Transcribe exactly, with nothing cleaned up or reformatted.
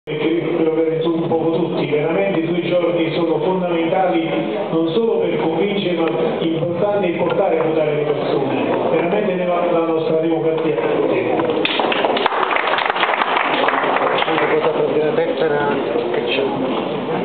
che per avere un po' tutti, veramente i due giorni sono fondamentali non solo per convincere ma importante portare a votare le persone, veramente ne va la nostra democrazia. Hanno votato la tessera che c'è.